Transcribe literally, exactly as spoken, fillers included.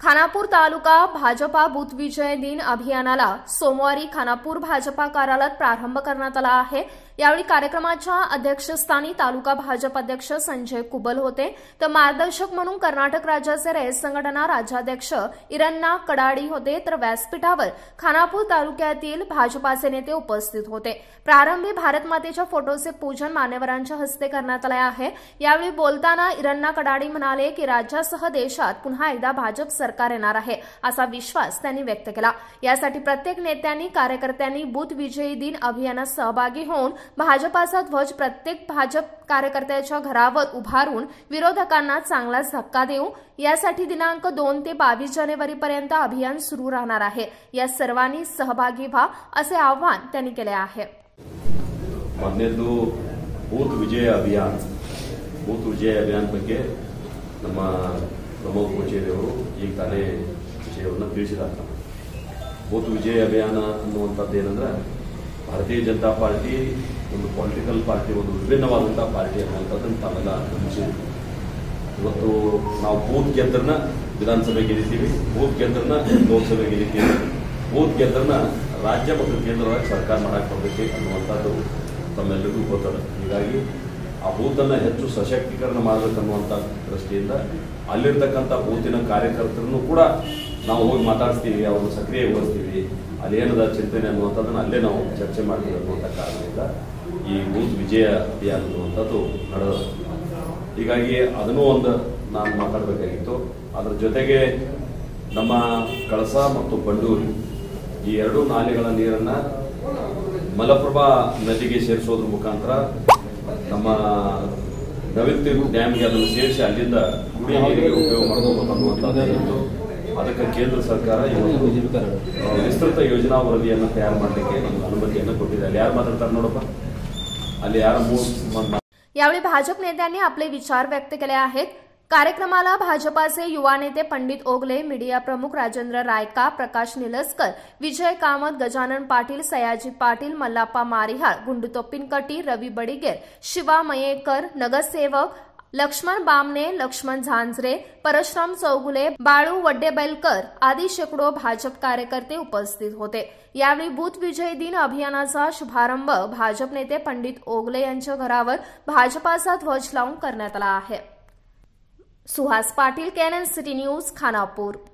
Khanapur taluka Bhajpa booth विजय दिन अभियानाला सोमवारी खानापूर भाजपा कार्यालयात प्रारंभ करण्यात आला आहे। यावेळी कार्यक्रमाच्या अध्यक्षस्थानी तालुका भाजप अध्यक्ष संजय कुबल होते, तर मार्गदर्शक म्हणून कर्नाटक राज्याचे रयत संघटना राज्याध्यक्ष इरण्णा कडाडी होते, तर व्यासपीठावर खानापूर तालुक्यातील भाजपाचे नेते उपस्थित होते। प्रारंभी भारत मातेच्या फोटोचे पूजन मान्यवरांच्या हस्ते करण्यात आले आहे। यावेळी बोलताना इरण्णा कडाडी म्हणाले की राज्यासह देशात पुन्हा एकदा भाजप सरकार येणार आहे असा विश्वास त्यांनी व्यक्त केला। यासाठी प्रत्येक नेत्यांनी कार्यकर्त्यांनी बूथ विजयी दिन अभियानात सहभागी होऊन भाजपाचा ध्वज प्रत्येक भाजप कार्यकर्त्याच्या घरावर उभारून विरोधकांना चांगलाच धक्का देऊ। यासाठी दिनांक दोन ते बावीस जानेवारी पर्यंत अभियान सुरू राहणार आहे। या सर्वांनी सहभागी व्हा असे आवाहन त्यांनी केले आहे। ಮೊದಲನೇದು ಬೂತ್ ವಿಜಯ ಅಭಿಯಾನ ಬೂತ್ ವಿಜಯ ಅಭಿಯಾನ ಬಗ್ಗೆ ನಮ್ಮ ಪ್ರಮೋದ್ ಕೋಚೇರಿಯವರು ಈಗ ತಾನೇ ವಿಷಯವನ್ನು ತಿಳಿಸಿದ್ದಾರೆ। ಬೂತ್ ವಿಜಯ ಅಭಿಯಾನ ಅನ್ನುವಂಥದ್ದು ಏನಂದ್ರೆ ಭಾರತೀಯ ಜನತಾ ಪಾರ್ಟಿ ಒಂದು ಪೊಲಿಟಿಕಲ್ ಪಾರ್ಟಿ ಒಂದು ವಿಭಿನ್ನವಾದಂತಹ ಪಾರ್ಟಿ ಅನ್ನುವಂಥದ್ದನ್ನು ತಾವೆಲ್ಲ ಗಮನಿಸಿದ್ದೀವಿ। ಇವತ್ತು ನಾವು ಬೂತ್ ಗೆದ್ದರನ್ನ ವಿಧಾನಸಭೆ ಗೆದ್ದಿದ್ದೀವಿ, ಬೂತ್ ಗೆದ್ದರನ್ನ ಲೋಕಸಭೆ ಗೆದ್ದಿದ್ದೀವಿ, ಬೂತ್ ಗೆದ್ದರನ್ನ ರಾಜ್ಯ ಮತ್ತು ಕೇಂದ್ರವಾಗಿ ಸರ್ಕಾರ ಮಾಡಕ್ಕೆ ಬರಬೇಕು ಅನ್ನುವಂಥದ್ದು ತಮ್ಮೆಲ್ಲರಿಗೂ ಗೊತ್ತದೆ। ಹೀಗಾಗಿ ಆ ಬೂತನ್ನು ಹೆಚ್ಚು ಸಶಕ್ತೀಕರಣ ಮಾಡಬೇಕನ್ನುವಂಥ ದೃಷ್ಟಿಯಿಂದ ಅಲ್ಲಿರ್ತಕ್ಕಂಥ ಬೂತಿನ ಕಾರ್ಯಕರ್ತರನ್ನು ಕೂಡ ನಾವು ಹೋಗಿ ಮಾತಾಡಿಸ್ತೀವಿ, ಅವ್ರನ್ನ ಸಕ್ರಿಯಗೊಳಿಸ್ತೀವಿ, ಅಲ್ಲೇನದ ಚಿಂತನೆ ಅನ್ನುವಂಥದ್ದನ್ನು ಅಲ್ಲೇ ನಾವು ಚರ್ಚೆ ಮಾಡ್ತೀವಿ ಅನ್ನುವಂಥ ಕಾರಣದಿಂದ ಈ ಬೂತ್ ವಿಜಯ ಅಭಿಯಾನ ಅನ್ನುವಂಥದ್ದು ನಡೆದ। ಹೀಗಾಗಿ ಅದನ್ನೂ ಒಂದು ನಾನು ಮಾತಾಡಬೇಕಾಗಿತ್ತು। ಅದರ ಜೊತೆಗೆ ನಮ್ಮ ಕಳಸ ಮತ್ತು ಬಂಡೂರಿ ಈ ಎರಡೂ ನಾಲೆಗಳ ನೀರನ್ನು ಮಲಪ್ರಭಾ ನದಿಗೆ ಸೇರಿಸೋದ್ರ ಮುಖಾಂತರ ನಮ್ಮ ನವಿಲ್ತಿರು ಡ್ಯಾಮ್ಗೆ ಅದನ್ನು ಸೇರಿಸಿ ಅಲ್ಲಿಂದ ಕುಡಿಯುವ ನೀರಿಗೆ ಉಪಯೋಗ ಮಾಡಬೇಕು ಅನ್ನುವಂಥದ್ದು ಅದಕ್ಕೆ ಕೇಂದ್ರ ಸರ್ಕಾರ ವಿಸ್ತೃತ ಯೋಜನಾ ವರದಿಯನ್ನು ತಯಾರು ಮಾಡಲಿಕ್ಕೆ ನಮಗೆ ಅನುಮತಿಯನ್ನು ಕೊಟ್ಟಿದೆ। ಅಲ್ಲಿ ಯಾರು ಮಾತಾಡ್ತಾರೆ ನೋಡಪ್ಪ, ಅಲ್ಲಿ ಯಾರ यावेळी भाजप नेत्यांनी आपले विचार व्यक्त केले आहेत। कार्यक्रमाला भाजपाचे युवा नेते पंडित ओगले, मीडिया प्रमुख राजेंद्र रायका, प्रकाश निलस्कर, विजय कामत, गजानन पाटील, सयाजी पाटील, मल्लाप्पा मारिहाळ, गुंडू तोप्पिनकटी, रवी बडिगेर, शिवा मयेकर, नगरसेवक लक्ष्मण बामणे, लक्ष्मण झांझरे, परशुराम चौगुले, बाळू वड्डेबैलकर आदी शेकडो भाजप कार्यकर्ते उपस्थित होते। यावेळी बूथ विजय दिन अभियानाचा शुभारंभ भाजप नेते पंडित ओगले यांच्या घरावर भाजपाचा ध्वज लावून करण्यात आला आहे। Suhas Patil, KNN city news, Khanapur.